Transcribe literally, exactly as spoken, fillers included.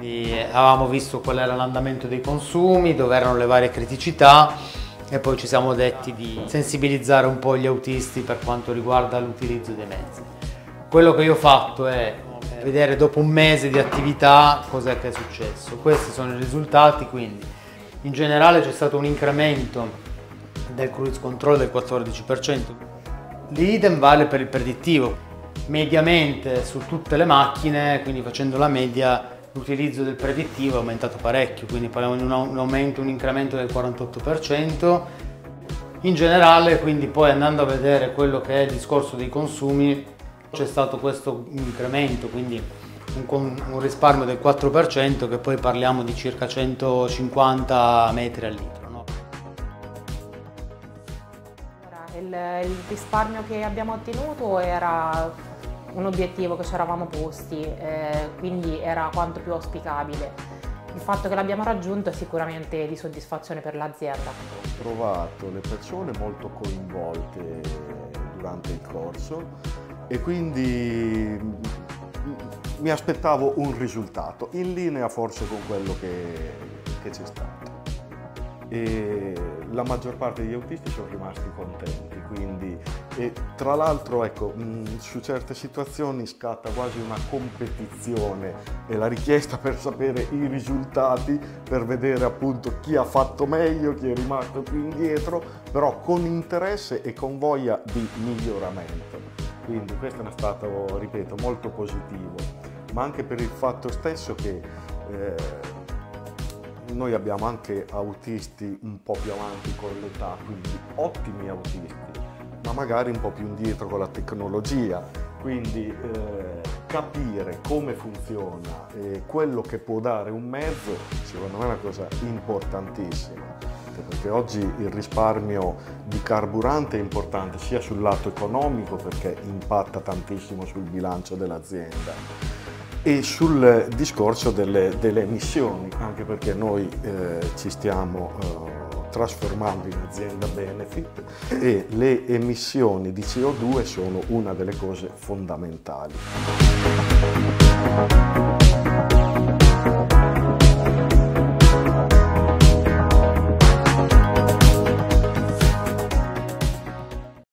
quindi avevamo visto qual era l'andamento dei consumi, dove erano le varie criticità e poi ci siamo detti di sensibilizzare un po' gli autisti per quanto riguarda l'utilizzo dei mezzi. Quello che io ho fatto è vedere dopo un mese di attività cos'è che è successo. Questi sono i risultati, quindi in generale c'è stato un incremento del cruise control del quattordici per cento. L'idem vale per il predittivo. Mediamente su tutte le macchine, quindi facendo la media, l'utilizzo del predittivo è aumentato parecchio, quindi parliamo di un aumento, un incremento del quarantotto per cento. In generale, quindi poi andando a vedere quello che è il discorso dei consumi, c'è stato questo incremento, quindi un, un risparmio del quattro per cento, che poi parliamo di circa centocinquanta metri al litro. No? Il, il risparmio che abbiamo ottenuto era un obiettivo che ci eravamo posti, eh, quindi era quanto più auspicabile. Il fatto che l'abbiamo raggiunto è sicuramente di soddisfazione per l'azienda. Ho trovato le persone molto coinvolte durante il corso e quindi mi aspettavo un risultato in linea forse con quello che, che c'è stato. E la maggior parte degli autisti sono rimasti contenti, quindi e tra l'altro ecco, mh, su certe situazioni scatta quasi una competizione e la richiesta per sapere i risultati, per vedere appunto chi ha fatto meglio, chi è rimasto più indietro, però con interesse e con voglia di miglioramento. Quindi questo è stato, ripeto, molto positivo, ma anche per il fatto stesso che eh, noi abbiamo anche autisti un po' più avanti con l'età, quindi ottimi autisti, ma magari un po' più indietro con la tecnologia. Quindi eh, capire come funziona e quello che può dare un mezzo, secondo me è una cosa importantissima, perché oggi il risparmio di carburante è importante sia sul lato economico, perché impatta tantissimo sul bilancio dell'azienda, e sul discorso delle, delle emissioni, anche perché noi eh, ci stiamo eh, trasformando in azienda benefit e le emissioni di C O due sono una delle cose fondamentali.